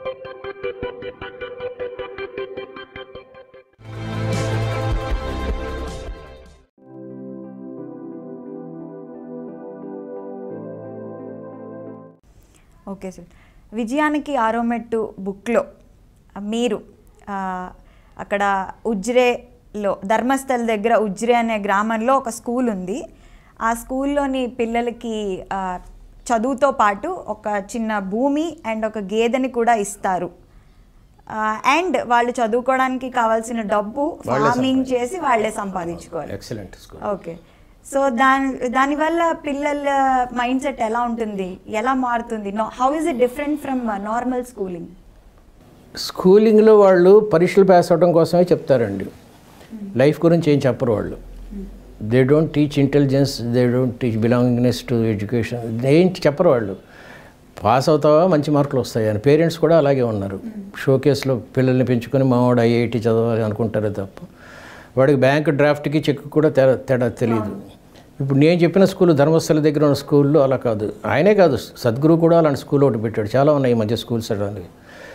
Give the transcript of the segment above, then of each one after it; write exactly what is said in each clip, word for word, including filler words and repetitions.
Okay sir, విజయానికి ఆరో మెట్టు బుక్లో మీరు అక్కడ ఉజ్రేలో ధర్మస్థల్ దగ్గర ఉజ్రే అనే గ్రామంలో ఒక స్కూల్ ఉంది. ఆ స్కూల్లోని పిల్లలకి చదువుతో పాటు ఒక చిన్న భూమి అండ్ ఒక గేదెని కూడా ఇస్తారు. అండ్ వాళ్ళు చదువుకోవడానికి కావాల్సిన డబ్బు ఫార్మింగ్ చేసి వాళ్ళే సంపాదించుకోవాలి. Excellent school. ఓకే, సో దాని దానివల్ల పిల్లల మైండ్ సెట్ ఎలా ఉంటుంది, ఎలా మారుతుంది? How is it different from normal schooling? స్కూలింగ్లో వాళ్ళు పరీక్షలు పాస్ అవడం కోసమే చెప్తారండి, లైఫ్ గురించి ఏం చెప్పరు వాళ్ళు. They don't teach intelligence, they don't teach belongingness to education, ఏం చెప్పరు వాళ్ళు. పాస్ అవుతావా, మంచి మార్కులు వస్తాయి అని. పేరెంట్స్ కూడా అలాగే ఉన్నారు. షోకేస్లో పిల్లల్ని పెంచుకొని మావాడు ఐఐటి చదవాలి అనుకుంటారే తప్ప వాడికి బ్యాంక్ డ్రాఫ్ట్కి చెక్ కూడా తేడా తేడా తెలియదు. ఇప్పుడు నేను చెప్పిన స్కూల్ ధర్మస్థల దగ్గర ఉన్న స్కూల్లో అలా కాదు. ఆయనే కాదు, సద్గురు కూడా అలాంటి స్కూల్ ఒకటి పెట్టాడు. చాలా ఉన్నాయి ఈ మధ్య స్కూల్స్ అలాంటివి.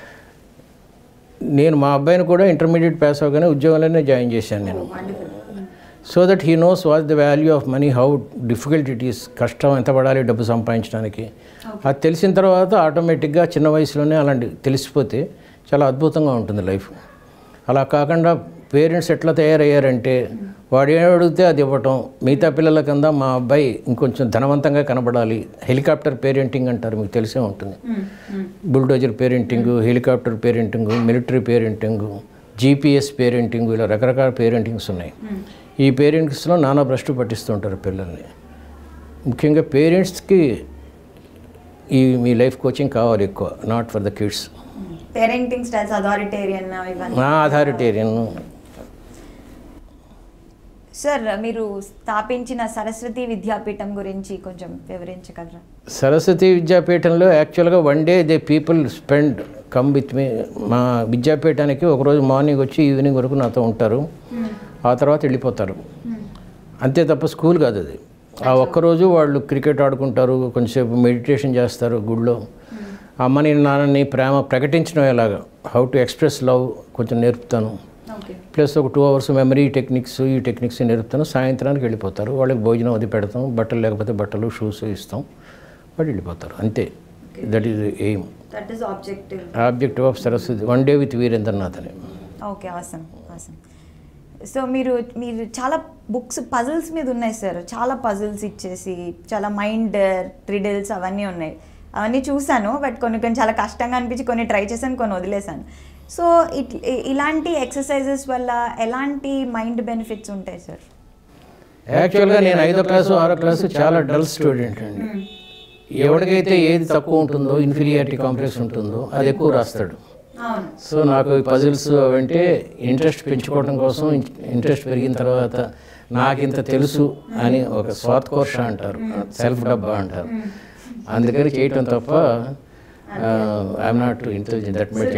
నేను మా అబ్బాయిని కూడా ఇంటర్మీడియట్ పాస్ అవగానే ఉద్యోగంలోనే జాయిన్ చేశాను నేను. So that he knows what the value of money, how difficult it is, కష్టం ఎంత పడాలి డబ్బు సంపాదించడానికి. అది తెలిసిన తర్వాత ఆటోమేటిక్గా చిన్న వయసులోనే అలాంటి తెలిసిపోతే చాలా అద్భుతంగా ఉంటుంది లైఫ్. అలా కాకుండా పేరెంట్స్ ఎట్లా తయారయ్యారంటే వాడు ఏం అడిగితే అది ఇవ్వటం. మిగతా పిల్లల కింద మా అబ్బాయి ఇంకొంచెం ధనవంతంగా కనబడాలి. హెలికాప్టర్ పేరెంటింగ్ అంటారు, మీకు తెలిసే ఉంటుంది. Bulldozer parenting, helicopter parenting, military parenting, GPS parenting, ఇలా రకరకాల పేరెంటింగ్స్ ఉన్నాయి. ఈ పేరెంట్స్లో నానా భ్రష్టు పట్టిస్తుంటారు పిల్లల్ని. ముఖ్యంగా పేరెంట్స్కి ఈ మీ లైఫ్ కోచింగ్ కావాలి ఎక్కువ, not for the kids. Parenting styles authoritarian authoritarian. Sir, మీరు స్థాపించిన సరస్వతి విద్యాపీఠం గురించి కొంచెం వివరించగలరా? సరస్వతి విద్యాపీఠంలో యాక్చువల్గా one day they people spend come with me. మా విద్యాపీఠానికి ఒకరోజు మార్నింగ్ వచ్చి ఈవినింగ్ వరకు నాతో ఉంటారు, ఆ తర్వాత వెళ్ళిపోతారు. అంతే తప్ప స్కూల్ కాదు అది. ఆ ఒక్కరోజు వాళ్ళు క్రికెట్ ఆడుకుంటారు, కొంచెంసేపు మెడిటేషన్ చేస్తారు గుడిలో. అమ్మని నాన్నని ప్రేమ ప్రకటించడం ఎలాగా, హౌ టు ఎక్స్ప్రెస్ లవ్ కొంచెం నేర్పుతాను. ప్లస్ ఒక టూ అవర్స్ మెమరీ టెక్నిక్స్, ఈ టెక్నిక్స్ నేర్పుతాను. సాయంత్రానికి వెళ్ళిపోతారు. వాళ్ళకి భోజనం అది పెడతాం, బట్టలు లేకపోతే బట్టలు, షూస్ ఇస్తాం, వాళ్ళు వెళ్ళిపోతారు. అంతే. That is aim, objective of Saraswati one day with Veerendranath అని. Okay, awesome awesome. సో మీరు మీరు చాలా బుక్స్ పజిల్స్ మీద ఉన్నాయి సార్. చాలా పజిల్స్ ఇచ్చేసి చాలా మైండ్ రిడిల్స్ అవన్నీ ఉన్నాయి. అవన్నీ చూశాను, బట్ కొన్ని కొన్ని చాలా కష్టంగా అనిపించి కొన్ని ట్రై చేశాను, కొన్ని వదిలేశాను. సో ఇట్ ఇలాంటి ఎక్సర్సైజెస్ వల్ల ఎలాంటి మైండ్ బెనిఫిట్స్ ఉంటాయి సార్? యాక్చువల్గా నేను ఐదో క్లాసు ఆరో క్లాసు చాలా డల్ స్టూడెంట్ అండి. ఎవరికైతే ఏది తక్కువ ఉంటుందో, ఇన్ఫీరియారిటీ కాంప్లెక్స్ ఉంటుందో అది ఎక్కువ రాస్తాడు. సో నాకు ఈ పజిల్స్ అవంటే ఇంట్రెస్ట్ పెంచుకోవడం కోసం, ఇంట్రెస్ట్ పెరిగిన తర్వాత నాకు ఇంత తెలుసు అని ఒక స్వాత్కోర్ష అంటారు, సెల్ఫ్ డబ్బా అంటారు, అందుకని చేయటం తప్ప I'm not intelligent. That much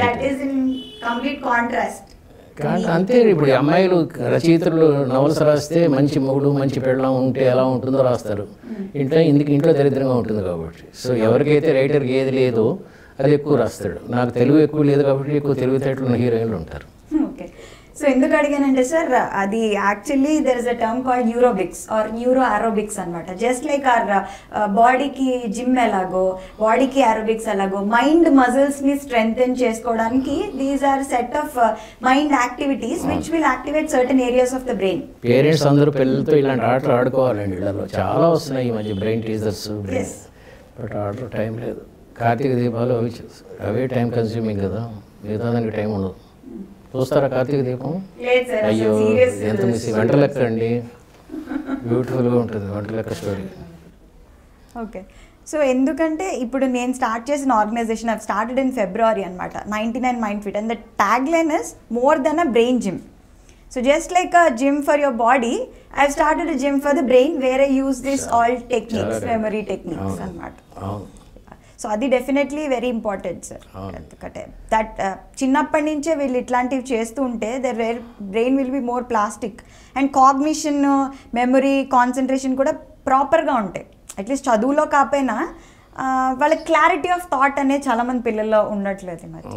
కానీ అంతే. ఇప్పుడు అమ్మాయిలు రచయితలు నవల్స్ రాస్తే మంచి మొగుడు మంచి పెళ్ళం ఉంటే ఎలా ఉంటుందో రాస్తారు. ఇంట్లో ఇందుకు ఇంట్లో దరిద్రంగా ఉంటుంది కాబట్టి. సో ఎవరికైతే రైటర్కి ఏది లేదో అది ఎక్కువ రాస్తాడు. నాకు తెలుగు ఎక్కువ లేదు కాబట్టి ఎక్కువ తెలివితేటలు ఉన్న హీరోయిన్లు ఉంటారు. ఓకే, సో ఎందుకు అడిగానంటే సార్, అది actually there is a term called neurobics or neuro aerobics just. జస్ట్ లైక్ ఆర్ బాడీకి జిమ్ ఎలాగో, బాడీకి ఆరోబిక్స్ ఎలాగో, మైండ్ మజిల్స్ని స్ట్రెంగ్తెన్ చేసుకోవడానికి these are set of mind activities which will activate certain areas of the brain. Parents అందరూ పిల్లలతో ఇలాంటి ఆటలు ఆడుకోవాలండి. ఇళ్ళలో చాలా వస్తున్నాయి ఈ మధ్య బ్రెయిన్ టీజర్స్, బట్ ఆటలు టైం లేదు. కార్తీక దీపాలు అవి అవే టైం కన్స్యూమింగ్ కదా, మిగతా దానికి టైం ఉండదు. చూస్తారా కార్తీక దీపం? అయ్యో ఎంత మిస్. వంట లెక్క అండి, బ్యూటిఫుల్గా ఉంటుంది వంట లెక్క స్టోరీ. ఓకే, సో ఎందుకంటే ఇప్పుడు నేను స్టార్ట్ చేసిన organization I started in February అనమాట, ninety nine mind fit, and the tag line is more than a brain gym. So just like a gym for your body, I started a gym for the brain where I use this all techniques, memory techniques అనమాట. So అది definitely very important sir. ఎందుకంటే that చిన్నప్పటి నుంచే వీళ్ళు ఇట్లాంటివి చేస్తూ ఉంటే there where brain will be more plastic and cognition, memory, concentration కూడా ప్రాపర్గా ఉంటాయి. అట్లీస్ట్ చదువులో కాకపోయినా వాళ్ళ క్లారిటీ ఆఫ్ థాట్ అనేది చాలామంది పిల్లల్లో ఉండట్లేదు ఈ మధ్య.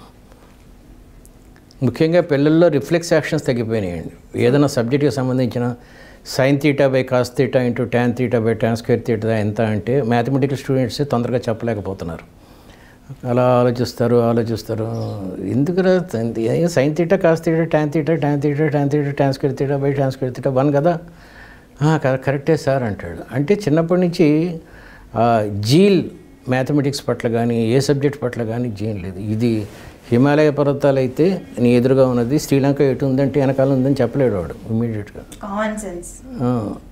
ముఖ్యంగా పిల్లల్లో రిఫ్లెక్స్ యాక్షన్స్ తగ్గిపోయినాయండి. ఏదైనా సబ్జెక్ట్కి సంబంధించిన sine theta by cos theta into tan theta by tan square theta ఎంత అంటే మ్యాథమెటికల్ స్టూడెంట్స్ తొందరగా చెప్పలేకపోతున్నారు. అలా ఆలోచిస్తారు ఆలోచిస్తారు ఎందుకురా sine theta cos theta tan theta tan theta tan theta tan square theta by tan square theta one కదా, కరెక్టే సార్ అంటాడు. అంటే చిన్నప్పటి నుంచి జీల్ మ్యాథమెటిక్స్ పట్ల కానీ ఏ సబ్జెక్ట్ పట్ల కానీ జీన్ లేదు. ఇది హిమాలయ పర్వతాలు అయితే నీ ఎదురుగా ఉన్నది, శ్రీలంక ఎటు ఉందంటే వెనకాల ఉందని చెప్పలేడు వాడు ఇమీడియట్గా. Common sense.